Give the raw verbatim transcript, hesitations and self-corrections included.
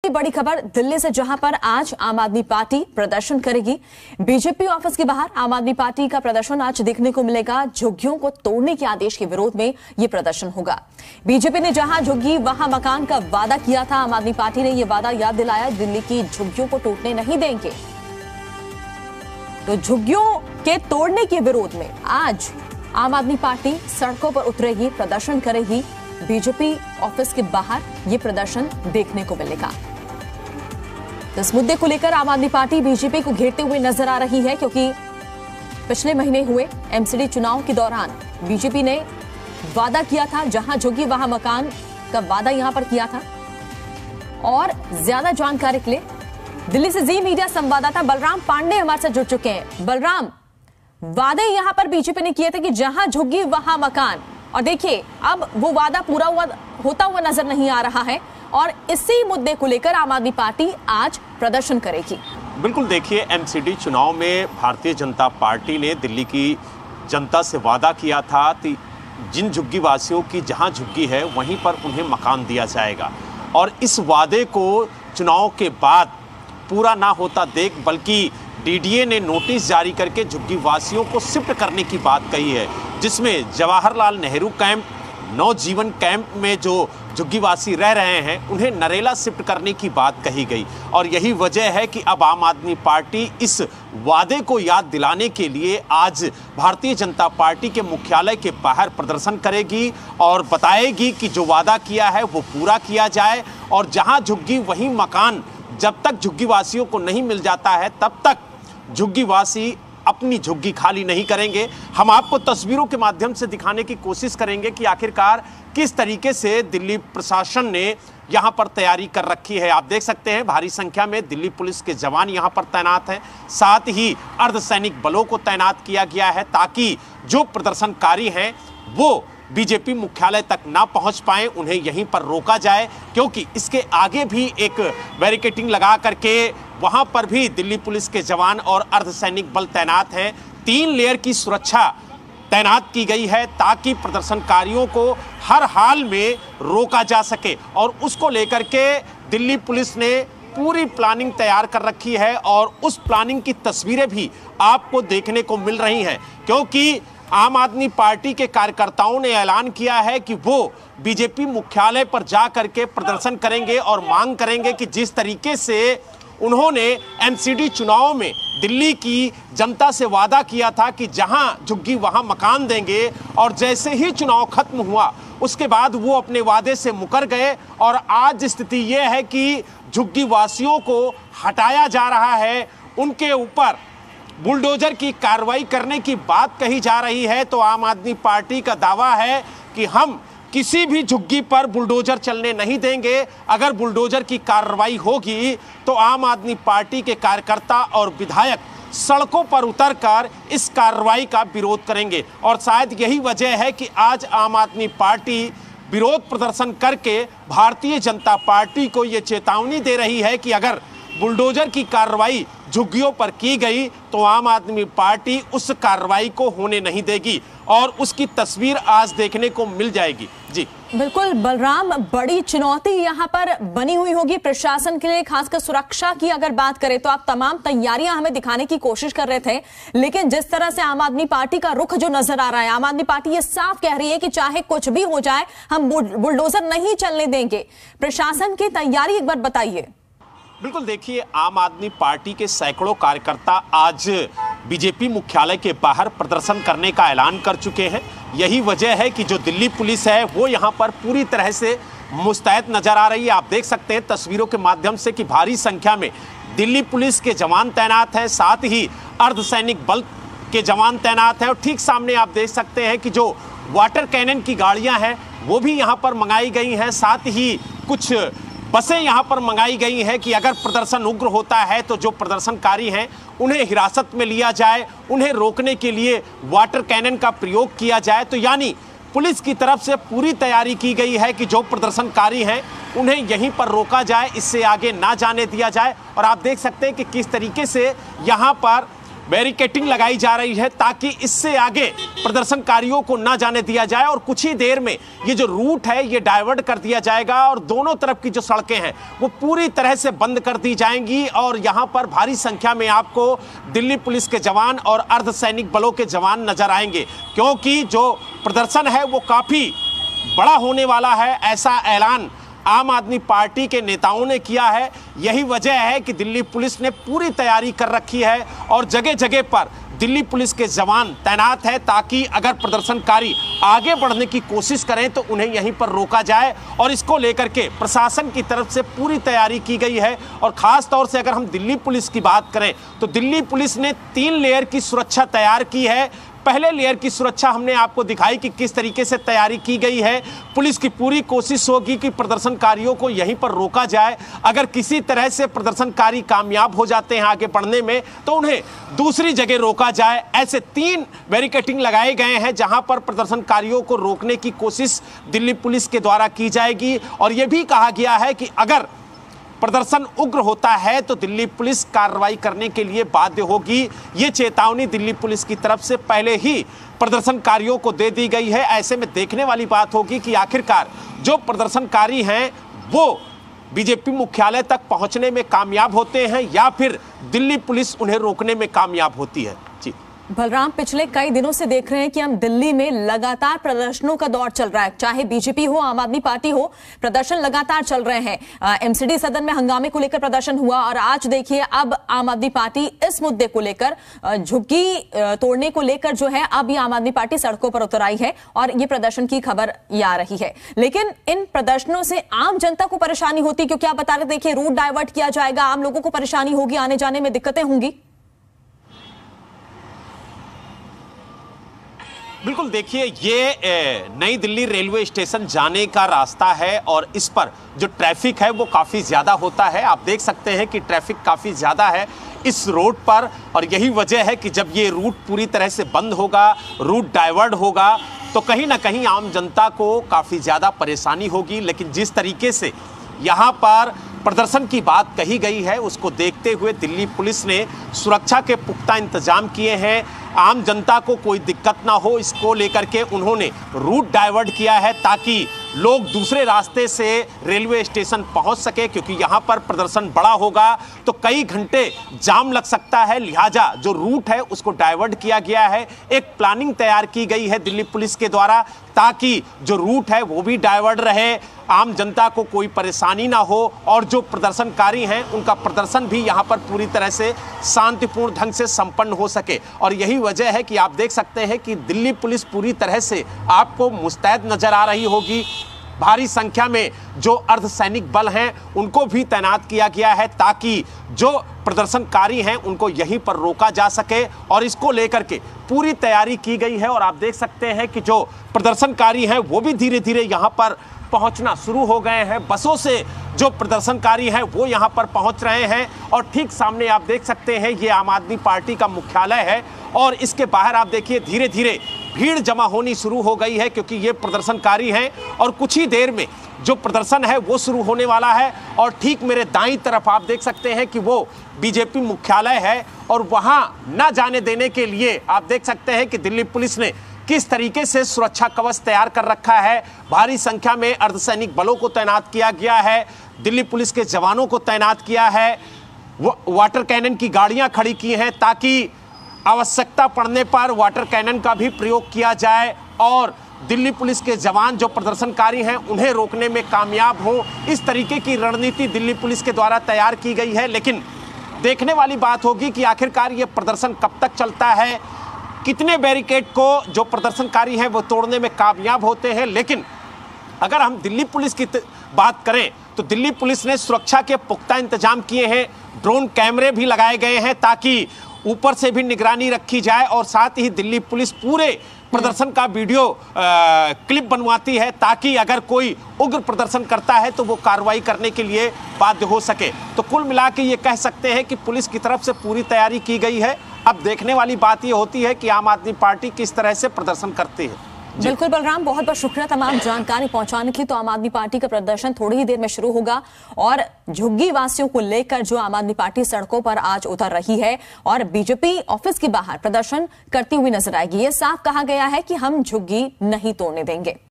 की बड़ी खबर दिल्ली से, जहां पर आज आम आदमी पार्टी प्रदर्शन करेगी। बीजेपी ऑफिस के बाहर आम आदमी पार्टी का प्रदर्शन आज देखने को मिलेगा। झुग्गियों को तोड़ने के आदेश के विरोध में यह प्रदर्शन होगा। बीजेपी ने जहां झुग्गी वहां मकान का वादा किया था, आम आदमी पार्टी ने यह वादा याद दिलाया, दिल्ली की झुग्गियों को टूटने नहीं देंगे। तो झुग्गियों के तोड़ने के विरोध में आज आम आदमी पार्टी सड़कों पर उतरेगी, प्रदर्शन करेगी। बीजेपी ऑफिस के बाहर यह प्रदर्शन देखने को मिलेगा। इस मुद्दे को लेकर आम आदमी पार्टी बीजेपी को घेरते हुए नजर आ रही है, क्योंकि पिछले महीने हुए एमसीडी चुनाव के दौरान बीजेपी ने वादा किया था, जहां झुग्गी वहां मकान का वादा यहां पर किया था। और ज्यादा जानकारी के लिए दिल्ली से जी मीडिया संवाददाता बलराम पांडे हमारे साथ जुड़ चुके हैं। बलराम, वादे यहां पर बीजेपी ने किए थे कि जहां झुग्गी वहां मकान, और देखिए अब वो वादा पूरा हुआ होता हुआ नजर नहीं आ रहा है, और इसी मुद्दे को लेकर आम आदमी पार्टी आज प्रदर्शन करेगी। बिल्कुल, देखिए एमसीडी चुनाव में भारतीय जनता पार्टी ने दिल्ली की जनता से वादा किया था कि जिन झुग्गी वासियों की जहां झुग्गी है वहीं पर उन्हें मकान दिया जाएगा। और इस वादे को चुनाव के बाद पूरा ना होता देख बल्कि डीडीए ने नोटिस जारी करके झुग्गी वासियों को शिफ्ट करने की बात कही है, जिसमें जवाहरलाल नेहरू कैंप, नवजीवन कैंप में जो झुग्गीवासी रह रहे हैं उन्हें नरेला शिफ्ट करने की बात कही गई। और यही वजह है कि अब आम आदमी पार्टी इस वादे को याद दिलाने के लिए आज भारतीय जनता पार्टी के मुख्यालय के बाहर प्रदर्शन करेगी और बताएगी कि जो वादा किया है वो पूरा किया जाए, और जहां झुग्गी वहीं मकान, जब तक झुग्गीवासियों को नहीं मिल जाता है तब तक झुग्गीवासी अपनी झुग्गी खाली नहीं करेंगे। हम आपको तस्वीरों के माध्यम से दिखाने की कोशिश करेंगे कि आखिरकार किस तरीके से दिल्ली प्रशासन ने यहां पर तैयारी कर रखी है। आप देख सकते हैं भारी संख्या में दिल्ली पुलिस के जवान यहां पर तैनात हैं, साथ ही अर्धसैनिक बलों को तैनात किया गया है ताकि जो प्रदर्शनकारी हैं वो बीजेपी मुख्यालय तक ना पहुंच पाए, उन्हें यहीं पर रोका जाए, क्योंकि इसके आगे भी एक बैरिकेडिंग लगा करके वहां पर भी दिल्ली पुलिस के जवान और अर्धसैनिक बल तैनात हैं। तीन लेयर की सुरक्षा तैनात की गई है ताकि प्रदर्शनकारियों को हर हाल में रोका जा सके, और उसको लेकर के दिल्ली पुलिस ने पूरी प्लानिंग तैयार कर रखी है। और उस प्लानिंग की तस्वीरें भी आपको देखने को मिल रही हैं, क्योंकि आम आदमी पार्टी के कार्यकर्ताओं ने ऐलान किया है कि वो बीजेपी मुख्यालय पर जा करके प्रदर्शन करेंगे और मांग करेंगे कि जिस तरीके से उन्होंने एमसीडी चुनाव में दिल्ली की जनता से वादा किया था कि जहां झुग्गी वहां मकान देंगे, और जैसे ही चुनाव खत्म हुआ उसके बाद वो अपने वादे से मुकर गए। और आज स्थिति ये है कि झुग्गी वासियों को हटाया जा रहा है, उनके ऊपर बुलडोजर की कार्रवाई करने की बात कही जा रही है। तो आम आदमी पार्टी का दावा है कि हम किसी भी झुग्गी पर बुलडोजर चलने नहीं देंगे। अगर बुलडोजर की कार्रवाई होगी तो आम आदमी पार्टी के कार्यकर्ता और विधायक सड़कों पर उतरकर इस कार्रवाई का विरोध करेंगे। और शायद यही वजह है कि आज आम आदमी पार्टी विरोध प्रदर्शन करके भारतीय जनता पार्टी को ये चेतावनी दे रही है कि अगर बुलडोजर की कार्रवाई झुग्गियों पर की गई तो आम आदमी पार्टी उस कार्रवाई को होने नहीं देगी, और उसकी तस्वीर आज देखने को मिल जाएगी। जी बिल्कुल बलराम, बड़ी चुनौती यहां पर बनी हुई होगी प्रशासन के लिए, खासकर सुरक्षा की अगर बात करें तो आप तमाम तैयारियां हमें दिखाने की कोशिश कर रहे थे, लेकिन जिस तरह से आम आदमी पार्टी का रुख जो नजर आ रहा है, आम आदमी पार्टी ये साफ कह रही है कि चाहे कुछ भी हो जाए हम बुलडोजर नहीं चलने देंगे। प्रशासन की तैयारी एक बार बताइए। बिल्कुल, देखिए आम आदमी पार्टी के सैकड़ों कार्यकर्ता आज बीजेपी मुख्यालय के बाहर प्रदर्शन करने का ऐलान कर चुके हैं। यही वजह है कि जो दिल्ली पुलिस है वो यहाँ पर पूरी तरह से मुस्तैद नजर आ रही है। आप देख सकते हैं तस्वीरों के माध्यम से कि भारी संख्या में दिल्ली पुलिस के जवान तैनात हैं, साथ ही अर्धसैनिक बल के जवान तैनात हैं। और ठीक सामने आप देख सकते हैं कि जो वाटर कैनन की गाड़ियां हैं वो भी यहाँ पर मंगाई गई हैं, साथ ही कुछ बसें यहाँ पर मंगाई गई हैं कि अगर प्रदर्शन उग्र होता है तो जो प्रदर्शनकारी हैं उन्हें हिरासत में लिया जाए, उन्हें रोकने के लिए वाटर कैनन का प्रयोग किया जाए। तो यानी पुलिस की तरफ से पूरी तैयारी की गई है कि जो प्रदर्शनकारी हैं उन्हें यहीं पर रोका जाए, इससे आगे ना जाने दिया जाए। और आप देख सकते हैं कि किस तरीके से यहाँ पर बैरिकेटिंग लगाई जा रही है ताकि इससे आगे प्रदर्शनकारियों को ना जाने दिया जाए और कुछ ही देर में ये जो रूट है ये डाइवर्ट कर दिया जाएगा और दोनों तरफ की जो सड़कें हैं वो पूरी तरह से बंद कर दी जाएंगी और यहां पर भारी संख्या में आपको दिल्ली पुलिस के जवान और अर्धसैनिक बलों के जवान नजर आएंगे, क्योंकि जो प्रदर्शन है वो काफी बड़ा होने वाला है, ऐसा ऐलान आम आदमी पार्टी के नेताओं ने किया है। यही वजह है कि दिल्ली पुलिस ने पूरी तैयारी कर रखी है और जगह जगह पर दिल्ली पुलिस के जवान तैनात है ताकि अगर प्रदर्शनकारी आगे बढ़ने की कोशिश करें तो उन्हें यहीं पर रोका जाए और इसको लेकर के प्रशासन की तरफ से पूरी तैयारी की गई है। और खास तौर से अगर हम दिल्ली पुलिस की बात करें तो दिल्ली पुलिस ने तीन लेयर की सुरक्षा तैयार की है। पहले लेयर की सुरक्षा हमने आपको दिखाई कि किस तरीके से तैयारी की गई है। पुलिस की पूरी कोशिश होगी कि प्रदर्शनकारियों को यहीं पर रोका जाए। अगर किसी तरह से प्रदर्शनकारी कामयाब हो जाते हैं आगे बढ़ने में तो उन्हें दूसरी जगह रोका जाए। ऐसे तीन बैरिकेटिंग लगाए गए हैं जहां पर प्रदर्शनकारियों को रोकने की कोशिश दिल्ली पुलिस के द्वारा की जाएगी। और यह भी कहा गया है कि अगर प्रदर्शन उग्र होता है तो दिल्ली पुलिस कार्रवाई करने के लिए बाध्य होगी। ये चेतावनी दिल्ली पुलिस की तरफ से पहले ही प्रदर्शनकारियों को दे दी गई है। ऐसे में देखने वाली बात होगी कि आखिरकार जो प्रदर्शनकारी हैं वो बीजेपी मुख्यालय तक पहुंचने में कामयाब होते हैं या फिर दिल्ली पुलिस उन्हें रोकने में कामयाब होती है। जी बलराम, पिछले कई दिनों से देख रहे हैं कि हम दिल्ली में लगातार प्रदर्शनों का दौर चल रहा है, चाहे बीजेपी हो आम आदमी पार्टी हो, प्रदर्शन लगातार चल रहे हैं। एमसीडी सदन में हंगामे को लेकर प्रदर्शन हुआ और आज देखिए अब आम आदमी पार्टी इस मुद्दे को लेकर, झुग्गी तोड़ने को लेकर जो है अब ये आम आदमी पार्टी सड़कों पर उतर आई है और ये प्रदर्शन की खबर ये आ रही है। लेकिन इन प्रदर्शनों से आम जनता को परेशानी होती, क्योंकि आप बता रहे देखिए रूट डाइवर्ट किया जाएगा, आम लोगों को परेशानी होगी, आने जाने में दिक्कतें होंगी। बिल्कुल, देखिए ये नई दिल्ली रेलवे स्टेशन जाने का रास्ता है और इस पर जो ट्रैफिक है वो काफ़ी ज़्यादा होता है। आप देख सकते हैं कि ट्रैफिक काफ़ी ज़्यादा है इस रोड पर और यही वजह है कि जब ये रूट पूरी तरह से बंद होगा, रूट डाइवर्ट होगा तो कहीं ना कहीं आम जनता को काफ़ी ज़्यादा परेशानी होगी। लेकिन जिस तरीके से यहाँ पर प्रदर्शन की बात कही गई है उसको देखते हुए दिल्ली पुलिस ने सुरक्षा के पुख्ता इंतजाम किए हैं। आम जनता को कोई दिक्कत ना हो इसको लेकर के उन्होंने रूट डाइवर्ट किया है ताकि लोग दूसरे रास्ते से रेलवे स्टेशन पहुंच सके, क्योंकि यहां पर प्रदर्शन बड़ा होगा तो कई घंटे जाम लग सकता है। लिहाजा जो रूट है उसको डाइवर्ट किया गया है। एक प्लानिंग तैयार की गई है दिल्ली पुलिस के द्वारा ताकि जो रूट है वो भी डाइवर्ट रहे, आम जनता को कोई परेशानी ना हो और जो प्रदर्शनकारी हैं उनका प्रदर्शन भी यहां पर पूरी तरह से शांतिपूर्ण ढंग से संपन्न हो सके। और यही वजह है कि आप देख सकते हैं कि दिल्ली पुलिस पूरी तरह से आपको मुस्तैद नजर आ रही होगी। भारी संख्या में जो अर्धसैनिक बल हैं उनको भी तैनात किया गया है ताकि जो प्रदर्शनकारी हैं उनको यहीं पर रोका जा सके और इसको लेकर के पूरी तैयारी की गई है। और आप देख सकते हैं कि जो प्रदर्शनकारी हैं वो भी धीरे धीरे यहाँ पर पहुंचना शुरू हो गए हैं। बसों से जो प्रदर्शनकारी हैं वो यहां पर पहुंच रहे हैं और ठीक सामने आप देख सकते हैं ये आम आदमी पार्टी का मुख्यालय है और इसके बाहर आप देखिए धीरे धीरे भीड़ जमा होनी शुरू हो गई है, क्योंकि ये प्रदर्शनकारी हैं और कुछ ही देर में जो प्रदर्शन है वो शुरू होने वाला है। और ठीक मेरे दाईं तरफ आप देख सकते हैं कि वो बीजेपी मुख्यालय है और वहां न जाने देने के लिए आप देख सकते हैं कि दिल्ली पुलिस ने किस तरीके से सुरक्षा कवच तैयार कर रखा है। भारी संख्या में अर्धसैनिक बलों को तैनात किया गया है, दिल्ली पुलिस के जवानों को तैनात किया है, वाटर कैनन की गाड़ियां खड़ी की हैं ताकि आवश्यकता पड़ने पर वाटर कैनन का भी प्रयोग किया जाए और दिल्ली पुलिस के जवान जो प्रदर्शनकारी हैं उन्हें रोकने में कामयाब हो। इस तरीके की रणनीति दिल्ली पुलिस के द्वारा तैयार की गई है। लेकिन देखने वाली बात होगी कि आखिरकार ये प्रदर्शन कब तक चलता है, कितने बैरिकेड को जो प्रदर्शनकारी हैं वो तोड़ने में कामयाब होते हैं। लेकिन अगर हम दिल्ली पुलिस की बात करें तो दिल्ली पुलिस ने सुरक्षा के पुख्ता इंतजाम किए हैं, ड्रोन कैमरे भी लगाए गए हैं ताकि ऊपर से भी निगरानी रखी जाए और साथ ही दिल्ली पुलिस पूरे प्रदर्शन का वीडियो आ, क्लिप बनवाती है ताकि अगर कोई उग्र प्रदर्शन करता है तो वो कार्रवाई करने के लिए बाध्य हो सके। तो कुल मिला के ये कह सकते हैं कि पुलिस की तरफ से पूरी तैयारी की गई है। अब देखने वाली बात ये होती है कि आम आदमी पार्टी किस तरह से प्रदर्शन करती है। बिल्कुल बलराम, बहुत बहुत शुक्रिया तमाम जानकारी पहुंचाने की। तो आम आदमी पार्टी का प्रदर्शन थोड़ी ही देर में शुरू होगा और झुग्गी वासियों को लेकर जो आम आदमी पार्टी सड़कों पर आज उतर रही है और बीजेपी ऑफिस के बाहर प्रदर्शन करती हुई नजर आएगी। ये साफ कहा गया है कि हम झुग्गी नहीं तोड़ने देंगे।